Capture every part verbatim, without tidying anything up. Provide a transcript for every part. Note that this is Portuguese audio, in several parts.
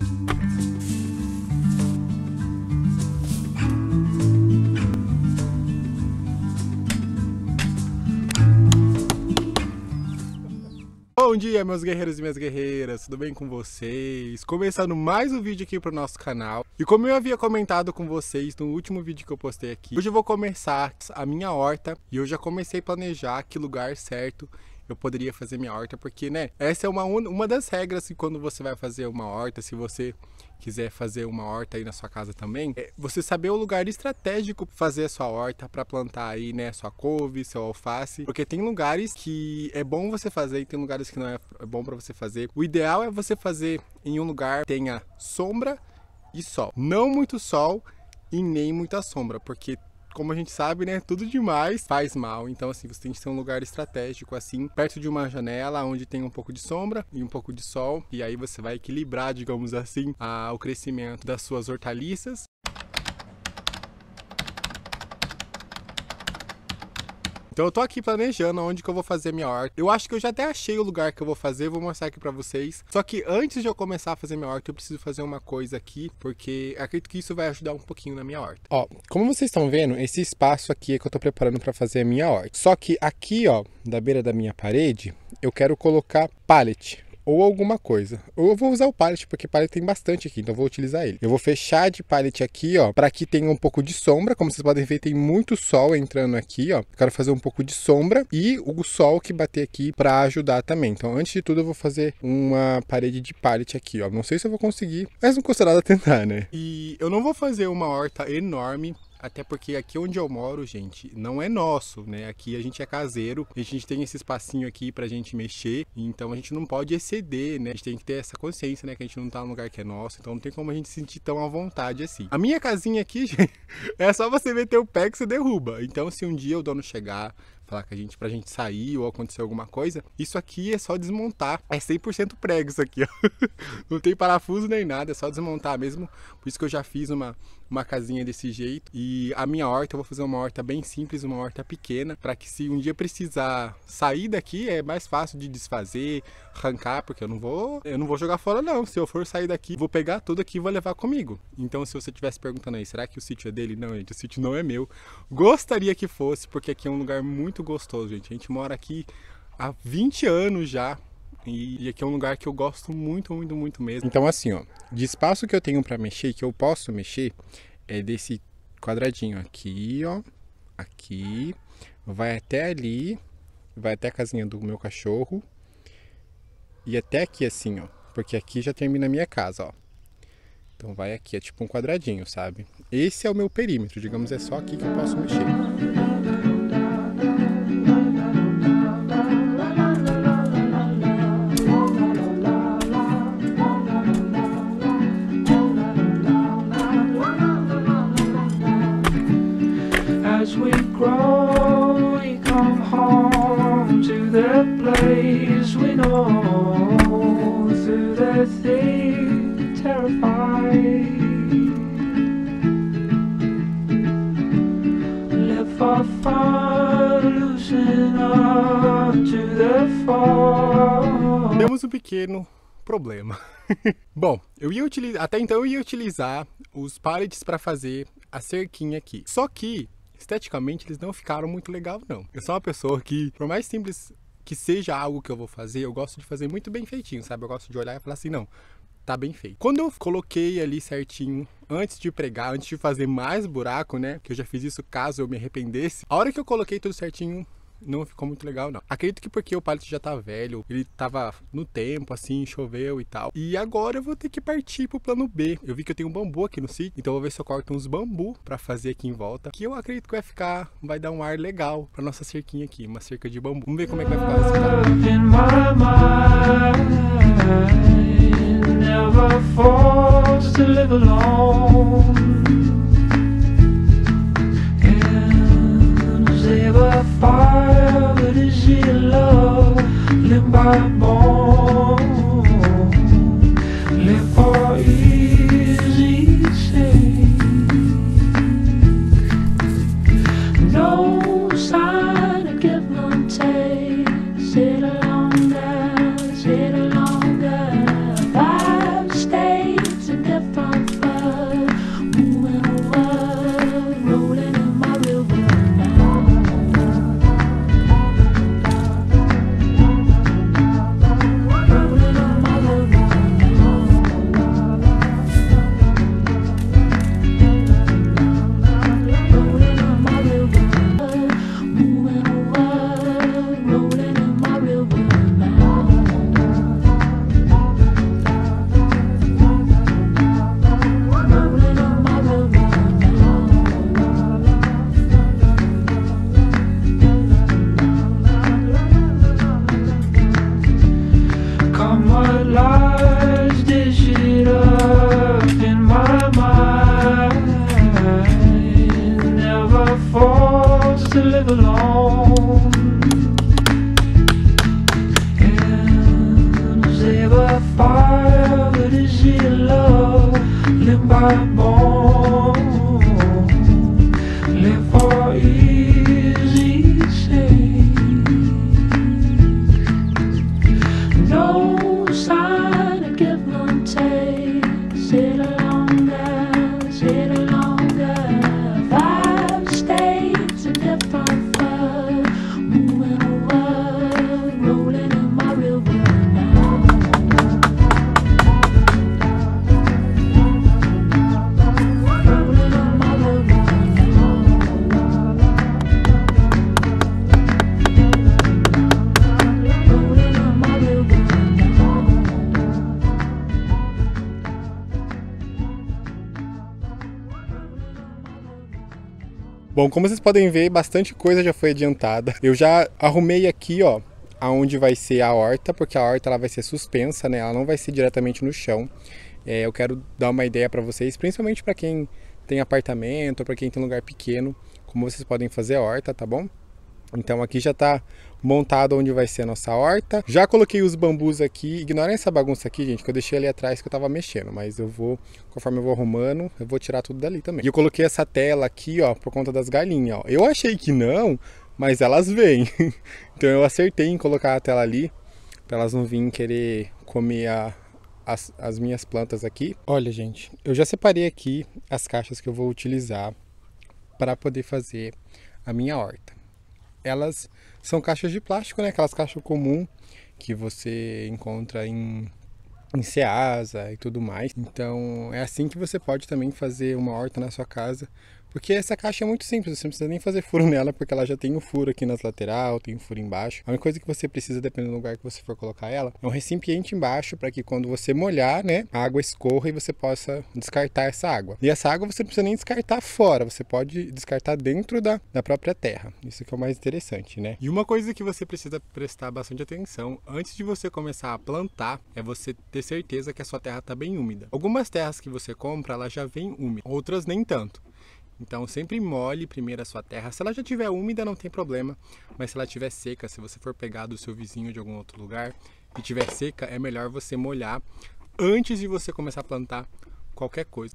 Bom dia, meus guerreiros e minhas guerreiras, tudo bem com vocês? Começando mais um vídeo aqui pro nosso canal. E como eu havia comentado com vocês no último vídeo que eu postei aqui, hoje eu vou começar a minha horta e eu já comecei a planejar que lugar certo eu poderia fazer minha horta, porque, né, essa é uma, uma das regras que quando você vai fazer uma horta, se você quiser fazer uma horta aí na sua casa também, é você saber o lugar estratégico para fazer a sua horta, para plantar aí, né, sua couve, seu alface, porque tem lugares que é bom você fazer e tem lugares que não é bom para você fazer. O ideal é você fazer em um lugar que tenha sombra e sol, não muito sol e nem muita sombra, porque como a gente sabe, né, tudo demais faz mal. Então, assim, você tem que ter um lugar estratégico, assim, perto de uma janela, onde tem um pouco de sombra e um pouco de sol. E aí você vai equilibrar, digamos assim, a, o crescimento das suas hortaliças. Então eu tô aqui planejando onde que eu vou fazer minha horta. Eu acho que eu já até achei o lugar que eu vou fazer, vou mostrar aqui pra vocês. Só que antes de eu começar a fazer minha horta, eu preciso fazer uma coisa aqui, porque acredito que isso vai ajudar um pouquinho na minha horta. Ó, como vocês estão vendo, esse espaço aqui é que eu tô preparando pra fazer a minha horta. Só que aqui, ó, da beira da minha parede, eu quero colocar pallet ou alguma coisa. Ou eu vou usar o pallet, porque pallet tem bastante aqui, então eu vou utilizar ele. Eu vou fechar de pallet aqui, ó, para que tenha um pouco de sombra. Como vocês podem ver, tem muito sol entrando aqui, ó. Eu quero fazer um pouco de sombra e o sol que bater aqui para ajudar também. Então, antes de tudo, eu vou fazer uma parede de pallet aqui, ó. Não sei se eu vou conseguir, mas não custa nada tentar, né? E eu não vou fazer uma horta enorme, até porque aqui onde eu moro, gente, não é nosso, né? Aqui a gente é caseiro, a gente tem esse espacinho aqui pra gente mexer, então a gente não pode exceder, né? A gente tem que ter essa consciência, né? Que a gente não tá num lugar que é nosso, então não tem como a gente se sentir tão à vontade assim. A minha casinha aqui, gente, é só você meter o pé que você derruba. Então se um dia o dono chegar, falar que a gente, pra gente sair ou acontecer alguma coisa, isso aqui é só desmontar. É cem por cento prego isso aqui, ó. Não tem parafuso nem nada, é só desmontar mesmo. Por isso que eu já fiz uma, uma casinha desse jeito. E a minha horta, eu vou fazer uma horta bem simples, uma horta pequena, para que se um dia precisar sair daqui, é mais fácil de desfazer, arrancar, porque eu não vou, eu não vou jogar fora não. Se eu for sair daqui, vou pegar tudo aqui e vou levar comigo. Então se você estivesse perguntando aí, será que o sítio é dele? Não, gente, o sítio não é meu. Gostaria que fosse, porque aqui é um lugar muito gostoso, gente. A gente mora aqui há vinte anos já e aqui é um lugar que eu gosto muito, muito, muito mesmo. Então assim, ó, de espaço que eu tenho para mexer, que eu posso mexer, é desse quadradinho aqui, ó, aqui, vai até ali, vai até a casinha do meu cachorro e até aqui assim, ó, porque aqui já termina a minha casa, ó. Então vai aqui, é tipo um quadradinho, sabe? Esse é o meu perímetro, digamos, é só aqui que eu posso mexer. As we grow, we come home to the place we know, through the thick, terrified. Live for fun, loosen up to the fall. Temos um pequeno problema. Bom, eu ia utilizar, até então eu ia utilizar os pallets para fazer a cerquinha aqui. Só que esteticamente eles não ficaram muito legal não. Eu sou uma pessoa que, por mais simples que seja algo que eu vou fazer, eu gosto de fazer muito bem feitinho, sabe? Eu gosto de olhar e falar assim, não, tá bem feito. Quando eu coloquei ali certinho, antes de pregar, antes de fazer mais buraco, né? Que eu já fiz isso caso eu me arrependesse. A hora que eu coloquei tudo certinho, não ficou muito legal não. Acredito que porque o pallet já tá velho, ele tava no tempo, assim, choveu e tal. E agora eu vou ter que partir pro plano B. Eu vi que eu tenho um bambu aqui no sítio, então eu vou ver se eu corto uns bambu pra fazer aqui em volta, que eu acredito que vai ficar, vai dar um ar legal pra nossa cerquinha aqui, uma cerca de bambu. Vamos ver como é que vai ficar esse fire, but is it love? Live by bone, live for easy sake. No sign of give and take. Sit along there, sit along there. Five states by bone, live for easy sake. No sign of give and take. Sit longer, sit longer. Five states and different fur, moving over, rolling in my river now. Rolling in my river now. Rolling in my river now. Bom, como vocês podem ver, bastante coisa já foi adiantada. Eu já arrumei aqui, ó, aonde vai ser a horta, porque a horta ela vai ser suspensa, né? Ela não vai ser diretamente no chão. É, eu quero dar uma ideia para vocês, principalmente para quem tem apartamento, para quem tem lugar pequeno, como vocês podem fazer a horta, tá bom? Então aqui já tá montado onde vai ser a nossa horta. Já coloquei os bambus aqui. Ignorem essa bagunça aqui, gente, que eu deixei ali atrás que eu tava mexendo. Mas eu vou, conforme eu vou arrumando, eu vou tirar tudo dali também. E eu coloquei essa tela aqui, ó, por conta das galinhas, ó. Eu achei que não, mas elas vêm. Então eu acertei em colocar a tela ali, pra elas não virem querer comer a, as, as minhas plantas aqui. Olha, gente, eu já separei aqui as caixas que eu vou utilizar para poder fazer a minha horta. Elas são caixas de plástico, né? Aquelas caixas comuns que você encontra em, em Ceasa e tudo mais. Então é assim que você pode também fazer uma horta na sua casa. Porque essa caixa é muito simples, você não precisa nem fazer furo nela, porque ela já tem um furo aqui nas laterais, tem um furo embaixo. A única coisa que você precisa, dependendo do lugar que você for colocar ela, é um recipiente embaixo para que quando você molhar, né, a água escorra e você possa descartar essa água. E essa água você não precisa nem descartar fora, você pode descartar dentro da, da própria terra. Isso que é o mais interessante, né? E uma coisa que você precisa prestar bastante atenção antes de você começar a plantar é você ter certeza que a sua terra está bem úmida. Algumas terras que você compra, ela já vem úmida, outras nem tanto. Então sempre molhe primeiro a sua terra. Se ela já estiver úmida não tem problema, mas se ela estiver seca, se você for pegar do seu vizinho de algum outro lugar e estiver seca, é melhor você molhar antes de você começar a plantar qualquer coisa.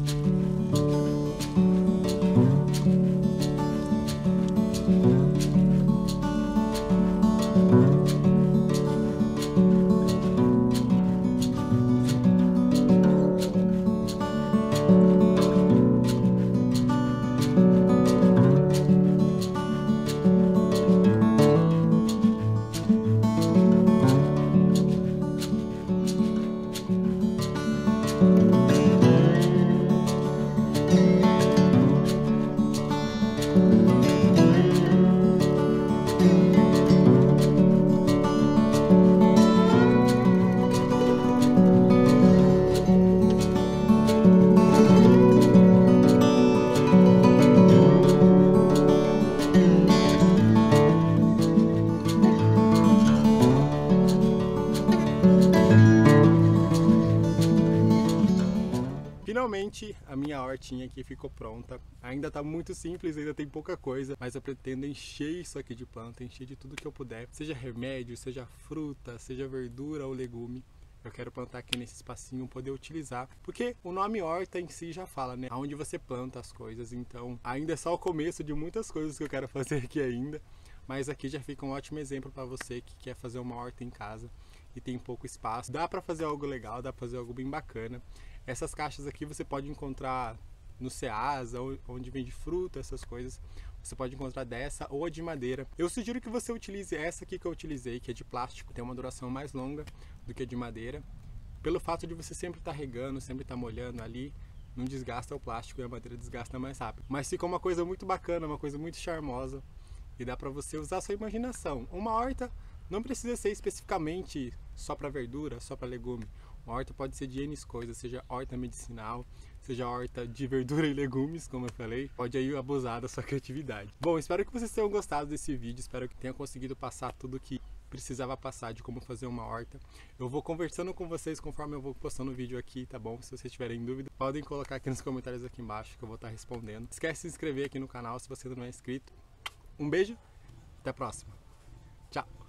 Finalmente a minha hortinha aqui ficou pronta. Ainda tá muito simples, ainda tem pouca coisa, mas eu pretendo encher isso aqui de planta, encher de tudo que eu puder, seja remédio, seja fruta, seja verdura ou legume. Eu quero plantar aqui nesse espacinho, poder utilizar, porque o nome horta em si já fala, né? Aonde você planta as coisas. Então ainda é só o começo de muitas coisas que eu quero fazer aqui ainda, mas aqui já fica um ótimo exemplo para você que quer fazer uma horta em casa e tem pouco espaço. Dá para fazer algo legal, dá para fazer algo bem bacana. Essas caixas aqui você pode encontrar no Ceasa, onde vende fruta, essas coisas. Você pode encontrar dessa ou a de madeira. Eu sugiro que você utilize essa aqui que eu utilizei, que é de plástico. Tem uma duração mais longa do que a de madeira. Pelo fato de você sempre estar regando, sempre estar molhando ali, não desgasta o plástico e a madeira desgasta mais rápido. Mas fica uma coisa muito bacana, uma coisa muito charmosa. E dá para você usar a sua imaginação. Uma horta não precisa ser especificamente só para verdura, só para legume. Uma horta pode ser de N coisas, seja horta medicinal, seja horta de verdura e legumes, como eu falei. Pode aí abusar da sua criatividade. Bom, espero que vocês tenham gostado desse vídeo, espero que tenha conseguido passar tudo que precisava passar de como fazer uma horta. Eu vou conversando com vocês conforme eu vou postando o vídeo aqui, tá bom? Se vocês tiverem dúvida, podem colocar aqui nos comentários aqui embaixo que eu vou estar respondendo. Esquece de se inscrever aqui no canal se você ainda não é inscrito. Um beijo, até a próxima. Tchau!